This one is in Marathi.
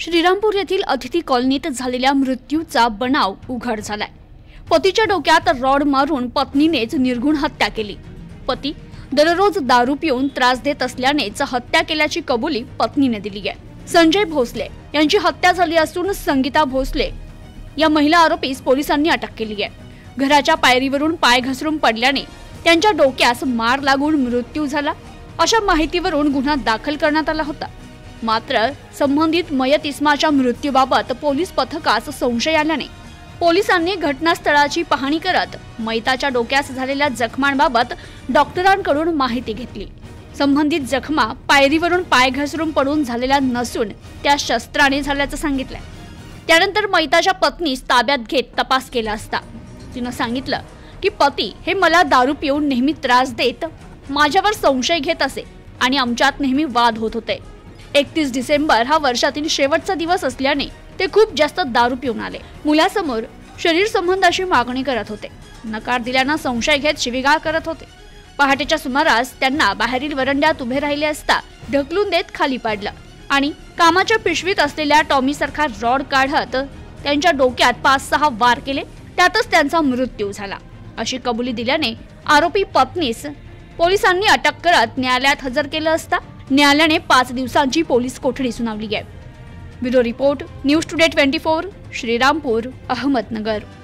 श्रीरामपूर येथील अतिथी कॉलनीत झालेल्या मृत्यूचा बनाव उघड झालाय। पतीच्या डोक्यात रॉड मारून पत्नीनेच निर्घुण हत्या केली। पती दररोज दारू पिऊन त्रास देत असल्यानेच हत्या केल्याची कबुली पत्नीने दिली आहे। संजय भोसले यांची हत्या झाली असून संगीता भोसले या महिला आरोपीस पोलिसांनी अटक केली आहे। घराच्या पायरीवरून पाय घसरून पडल्याने त्यांच्या डोक्यास मार लागून मृत्यू झाला अशा माहितीवरून गुन्हा दाखल करण्यात आला होता। मात्र संबंधित मयत इस्माच्या मृत्यूबाबत पोलीस पथकास संशय आल्याने पोलिसांनी घटनास्थळाची पाहणी करत मयताच्या डोक्यास झालेल्या जखमांबाबत डॉक्टरांकडून माहिती घेतली। संबंधित जखमा पायरीवरून पाय घसरून पडून झालेल्या नसून त्या शस्त्राने झाल्याचं सांगितलंय। त्यानंतर मयताच्या पत्नीस ताब्यात घेत तपास केला असता तिनं सांगितलं की पती हे मला दारू पिऊन नेहमी त्रास देत माझ्यावर संशय घेत असे आणि आमच्यात नेहमी वाद होत होते। 31 डिसेंबर हा वर्षातील शेवटचा दिवस असल्याने ते खूप जास्त दारू पिऊन आले। मुलासमोर शरीर संबंधाची मागणी करत होते। नकार दिल्यानं संशय घेत शिवीगाळ करत होते। पहाटेच्या सुमारास त्यांना बाहेरील वरंड्यात उभे राहिले असता ढकलून देत खाली पाडलं आणि कामाच्या पिशवीत असलेल्या टॉमी सारखा रॉड काढत त्यांच्या डोक्यात 5-6 वार केले। त्यातच त्यांचा मृत्यू झाला अशी कबुली दिल्याने आरोपी पत्नीस पोलिसांनी अटक करत न्यायालयात हजर केलं असता न्यायालयाने 5 दिवसांची पोलीस कोठडी सुनावली आहे। Bureau report news today 24 Shrirampur Ahmednagar.